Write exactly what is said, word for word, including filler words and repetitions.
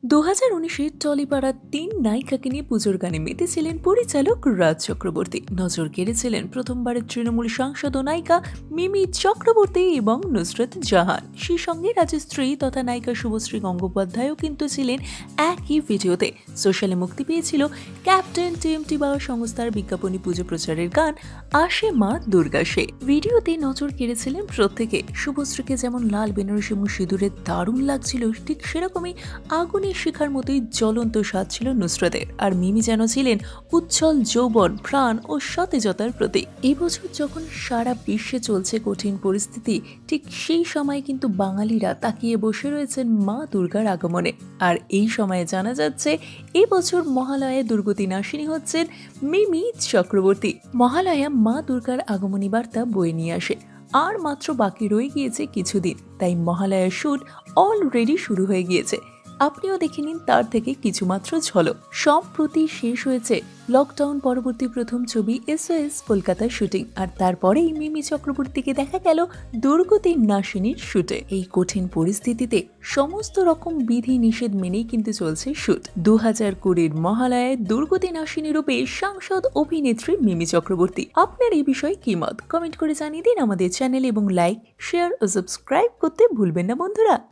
দু হাজার উনিশে টলিপাড়ার তিন নায়িকাকে নিয়ে পুজোর গানে মেতেছিলেন পরিচালক রাজ চক্রবর্তী। নজর কেড়েছিলেন প্রথমবারের তৃণমূল সাংসদ ও নায়িকা মিমি চক্রবর্তী এবং নুসরত জাহান। সেই সঙ্গে রাজের স্ত্রী তথা নায়িকা শুভশ্রী গঙ্গোপাধ্যায়ও কিন্তু ছিলেন একই ভিডিওতে। সোশ্যালে মুক্তি পেয়েছিল ক্যাপ্টেন টিএমটি বা সংস্থার বিজ্ঞাপনী পুজো প্রচারের গান আসে মা দুর্গা সে। ভিডিওতে নজর কেড়েছিলেন প্রত্যেকে। শুভশ্রীকে যেমন লাল বেনারসি এবং সিঁদুরের দারুণ লাগছিল, ঠিক সেরকমই আগুনের শিখার মতোই জ্বলন্ত স্বাদ ছিল নুসরতের। আর মিমি যেন ছিলেন উজ্জ্বল যৌবন, প্রাণ ও সতেজতার প্রতীক। এই বছর যখন সারা বিশ্বে চলছে কঠিন পরিস্থিতি, ঠিক সেই সময় কিন্তু বাঙালিরা তাকিয়ে বসে রয়েছেন মা দুর্গার আগমনে। আর এই সময়ে জানা যাচ্ছে এই বছর মহালয়ায় দুর্গতি নাশিনী হচ্ছেন মিমি চক্রবর্তী। মহালয়া মা দুর্গার আগমনী বার্তা বয়ে নিয়ে আসে। আর মাত্র বাকি রয়ে গিয়েছে কিছুদিন, তাই মহালয়ার শুট অলরেডি শুরু হয়ে গিয়েছে। আপনিও দেখে নিন তার থেকে কিছুমাত্র ঝলক। সম্প্রতি শেষ হয়েছে লকডাউন পরবর্তী প্রথম ছবি এসওএস কলকাতার শুটিং, আর তারপরেই মিমি চক্রবর্তীকে দেখা গেল দুর্গতি নাশিনীর শুটে। এই কঠিন পরিস্থিতিতে সমস্ত রকম বিধি নিষেধ মেনেই কিন্তু চলছে শুট। দু হাজার কুড়ির মহালয়ায় দুর্গতি নাশিনী রূপে সাংসদ অভিনেত্রী মিমি চক্রবর্তী। আপনার এই বিষয়ে কি মত কমেন্ট করে জানিয়ে দিন আমাদের চ্যানেল, এবং লাইক, শেয়ার ও সাবস্ক্রাইব করতে ভুলবেন না বন্ধুরা।